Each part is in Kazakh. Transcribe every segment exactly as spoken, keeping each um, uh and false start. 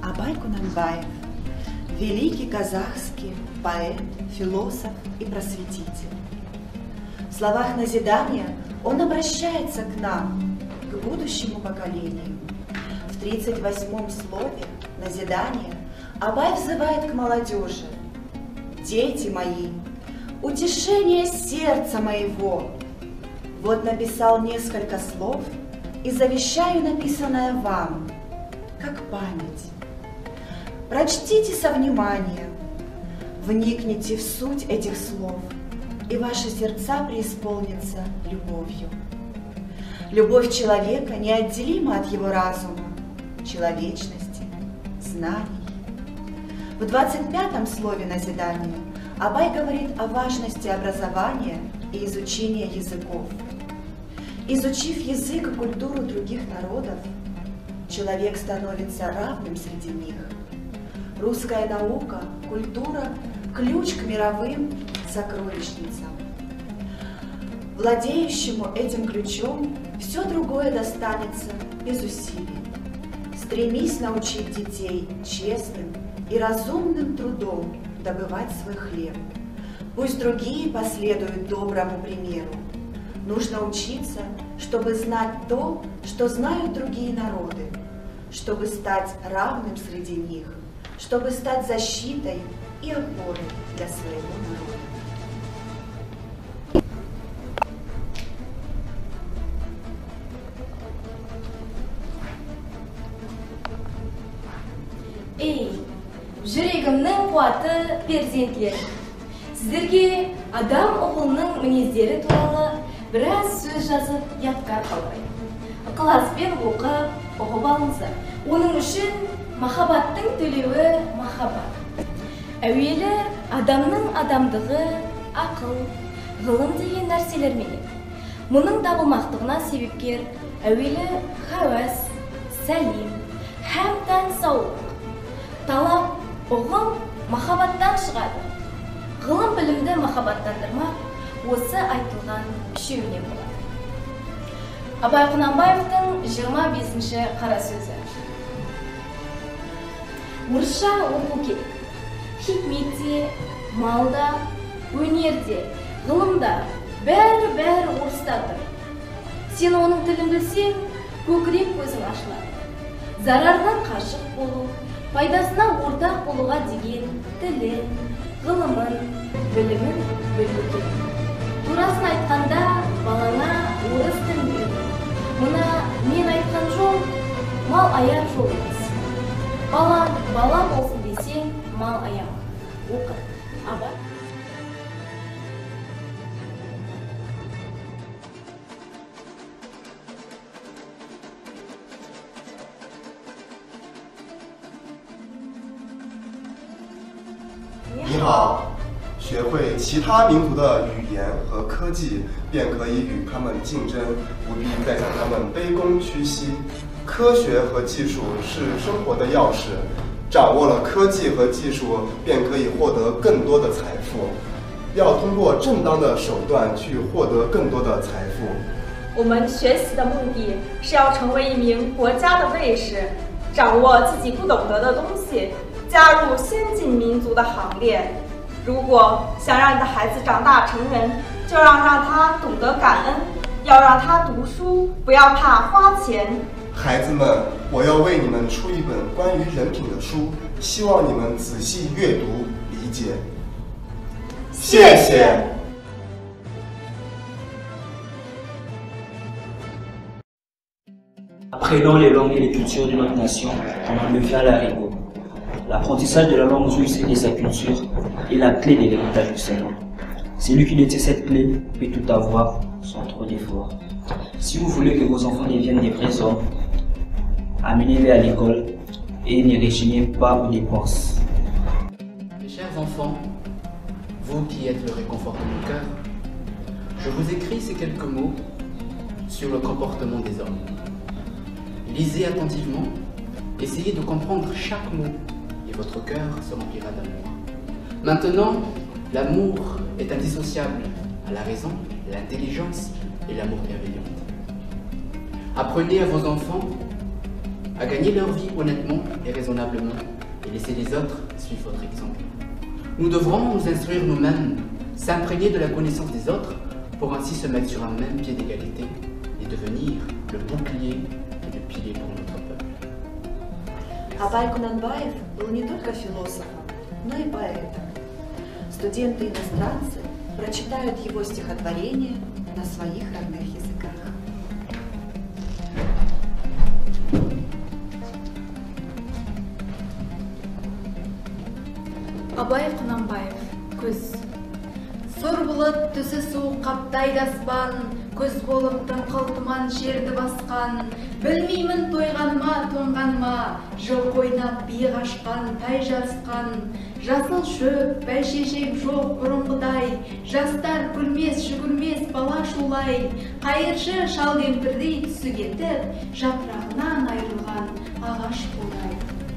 Абай Кунанбаев, великий казахский поэт, философ и просветитель. В словах назидания он обращается к нам, к будущему поколению. В тридцать восьмом слове назидания Абай взывает к молодежи. «Дети мои, утешение сердца моего!» Вот написал несколько слов и завещаю написанное вам, как память. Прочтите со вниманием, вникните в суть этих слов, и ваши сердца преисполнятся любовью. Любовь человека неотделима от его разума, человечности, знаний. В двадцать пятом слове назидания Абай говорит о важности образования и изучения языков. Изучив язык и культуру других народов, человек становится равным среди них. Русская наука, культура – ключ к мировым сокровищницам. Владеющему этим ключом все другое достанется без усилий. Стремись научить детей честным и разумным трудом добывать свой хлеб. Пусть другие последуют доброму примеру. Нужно учиться, чтобы знать то, что знают другие народы, чтобы стать равным среди них, чтобы стать защитой и опорой для своего народа. Эй, жүрегімнің қуаты перзентлер. Сіздерге адам оғылының мінездері туралы біраз сөз жазып ятқар қалдырайын. Ықыласпен оқып, ұғып алыңыздар. Оның үшін махаббаттың төлеуі махаббат. Әуелі адамның адамдығы, ақыл, ғылым деген нәрселермен. Мұның табылмақтығына себепкер әуелі хәуәс, сәлем, һәм тән саулық. Талап, ұғым махаббаттан шығады. Ғылым білімді махаббаттандырмақ осы айтылған үшеуіне болады. Абай Кунанбаевтың жиырма бесінші қара сөзі. Орысша оқу керек. Хикметте, малда, өнерде, ғылымда бәрі-бәрі орыстадыр. Сен оның тілін білсең, көкірек көзің ашылады. Зарардан қашық болу, пайдасына ортақ болуға деген тілін, ғылымын, білімін білу керек. Турасын айтқанда, балаңа орыс тілін үйрет. Мұна мен айтқан жол, мал аяқ жол емес. Бала, бала болсын десең, мал аяқ. Оқы, Абай. 你好，学会其他民族的语言和科技，便可以与他们竞争，不必再向他们卑躬屈膝。科学和技术是生活的钥匙，掌握了科技和技术，便可以获得更多的财富。要通过正当的手段去获得更多的财富。 我们学习的目的是要成为一名国家的卫士，掌握自己不懂得的东西，加入先进民族的行列。如果想让你的孩子长大成人，就要让他懂得感恩，要让他读书，不要怕花钱。 孩子们，我要为你们出一本关于人品的书，希望你们仔细阅读理解。谢谢。 Apprenant les langues et les cultures de notre nation, on le fait à la rigueur. L'apprentissage de la langue jouissée et sa culture est la clé de l'héritage du Seigneur. Celui qui détient cette clé peut tout avoir sans trop d'efforts. Si vous voulez que vos enfants deviennent des vrais hommes, amenez-les à l'école et ne rechignez pas vos dépenses. Mes chers enfants, vous qui êtes le réconfort de mon cœur, je vous écris ces quelques mots sur le comportement des hommes. Lisez attentivement, essayez de comprendre chaque mot et votre cœur se remplira d'amour. Maintenant, l'amour est indissociable à la raison, l'intelligence et l'amour bienveillant. Apprenez à vos enfants à gagner leur vie honnêtement et raisonnablement et laisser les autres suivre votre exemple. Nous devrons nous instruire nous-mêmes, s'imprégner de la connaissance des autres pour ainsi se mettre sur un même pied d'égalité et devenir le bouclier et le pilier pour notre peuple. Абай Кунанбаев был не только философом, но и поэтом. Студенты-иностранцы прочитают его стихотворения на своих родных языках. Абай Кунанбаев, көз. Сұр бұлыт түсі суық қаптайды аспан, көз болып дымқыл тұман жерді басқан. Білмеймін тойғаныма, тоңғаныма, жоқ ойнап биік ашқан, тай жарысқан. Жасыл шөп, бәйшешек жоқ бұрынғыдай, жастар күлмес, жүгірмес, бала шулай. Қайыршы шал кемпірдей түсі кетіп, жапырағынан айырылған ағаш болай.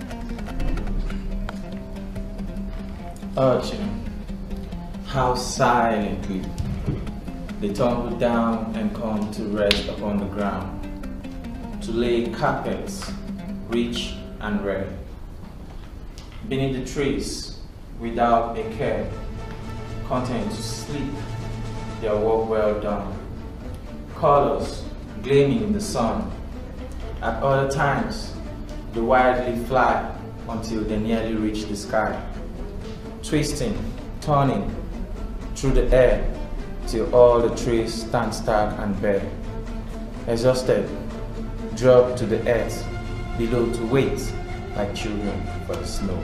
Urging, how silently they tumble down and come to rest upon the ground, to lay carpets, rich and rare, beneath the trees, without a care, content to sleep, their work well done, colors gleaming in the sun. At other times, they wildly fly until they nearly reach the sky, twisting, turning through the air till all the trees stand stark and bare. Exhausted, drop to the earth below to wait like children for the snow.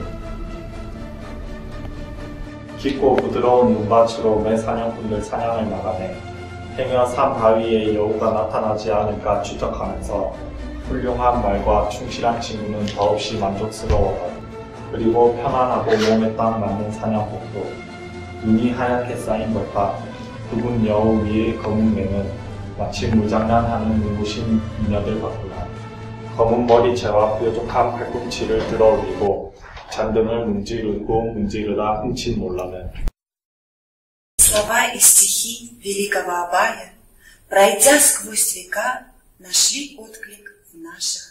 깊고 부드러운 눈밭으로 매 사냥꾼들 사냥을 나가네. 행여 산 바위에 여우가 나타나지 않을까 추적하면서 훌륭한 말과 충실한 친구는 더없이 만족스러워하고, 그리고 편안하고 몸에 딱 맞는 사냥복도, 눈이 하얗게 쌓인 것과 붉은 여우 위의 검은 맹은 마치 무장난하는 눈부신 미녀들 같구나. 검은 머리채와 뾰족한 팔꿈치를 들어올리고 잔등을 문지르고 문지르다 훔친 몰라는. Слова и стихи великого Абая, пройдя сквозь века, нашли отклик в наших